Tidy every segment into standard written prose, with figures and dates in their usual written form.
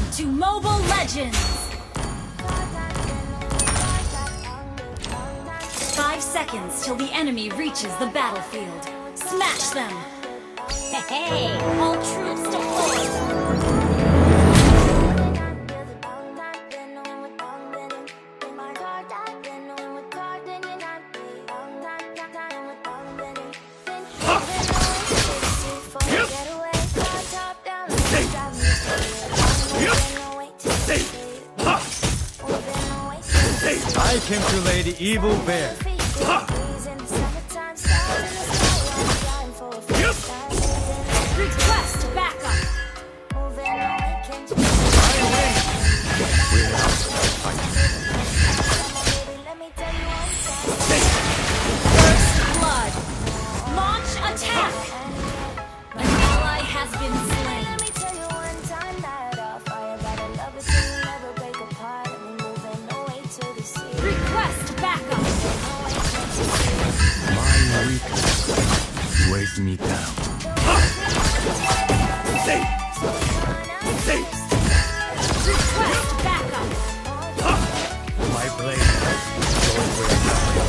to Mobile Legends! 5 seconds till the enemy reaches the battlefield. Smash them! Hey, all troops deployed! I came to lay the evil bare. Request backup. First blood. Launch attack. An ally has been slain. Request backup. My weakness weighs me down. Request backup. My blade goes where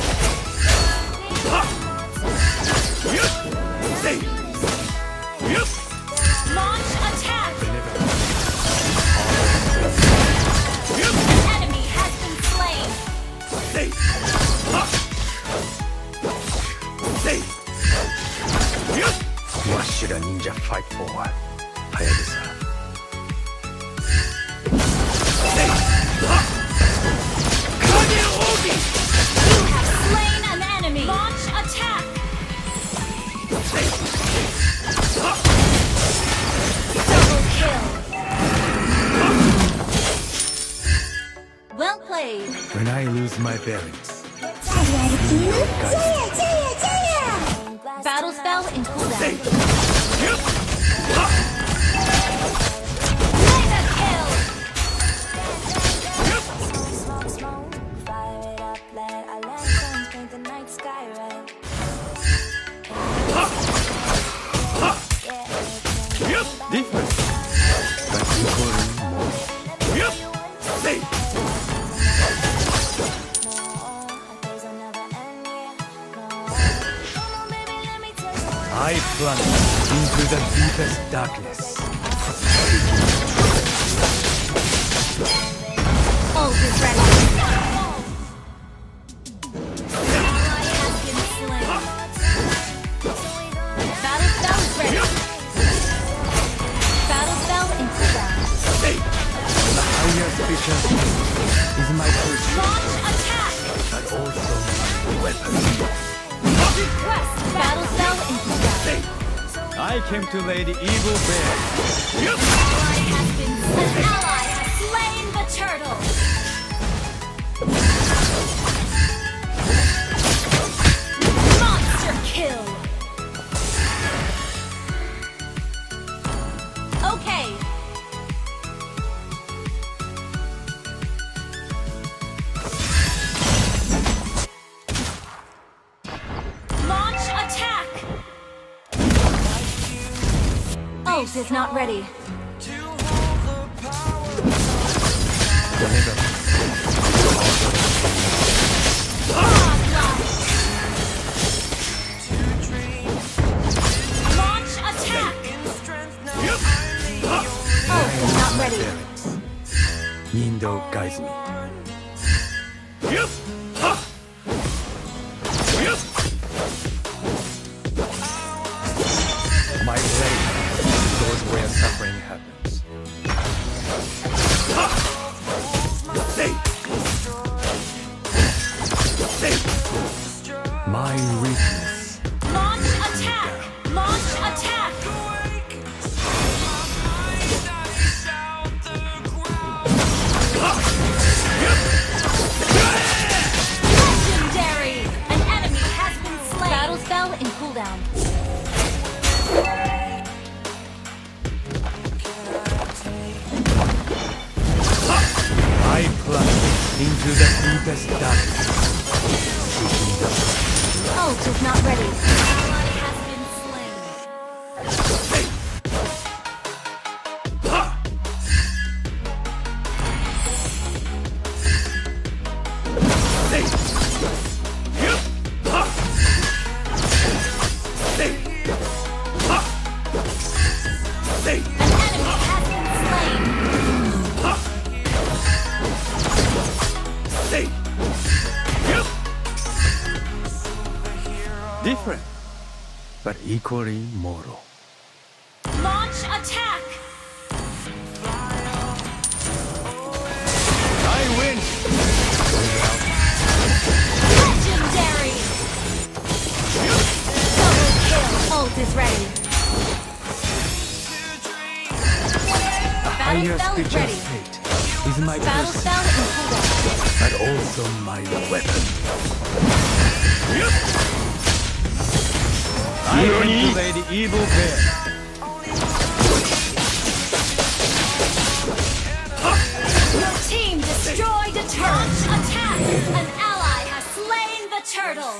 Launch attack. An enemy has been slain. What should a ninja fight for? Hayabusa. You have slain an enemy. Launch attack. Double kill. Well played. When I lose my bearings. Battle spell in cooldown. Mega kill. Different. But equally more. I plunge into the deepest darkness. Ult is ready. Ally has been slain. Battle spell is ready. Battle spell in cooldown. The higher efficiency is my pursuit, Launch attack. but also my weapon. Request battle spell in cooldown. I came to lay the evil bare. Ally has been slain. An ally has slain the turtle. Monster kill. Okay. Launch attack. Ult is not ready. Launch attack. Ult is not ready. Nindo guides me. My blade goes where suffering happens. My weakness. Launch attack. Launch attack. Legendary. An enemy has been slain. Battle spell in cooldown. I plunge into the deepest darkness. Seeking the Ult is not ready. Ally has been slain. equally mortal. Launch attack! I win! Legendary! Double kill! Ult is ready. Battle spell is ready. Fate is my Battle person, spell in full. but also my weapon. I activate the evil bear. Your team destroyed a turret. Attack! An ally has slain the turtle.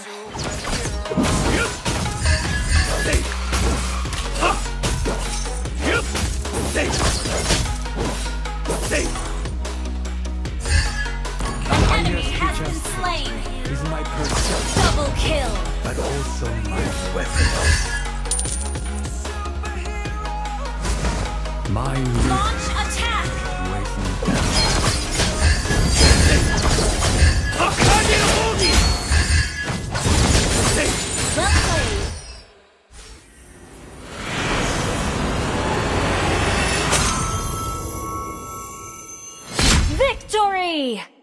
An enemy has been slain. Is my person, Double kill. but also my weapon. My Launch attack. weighs me down. Well played. Victory!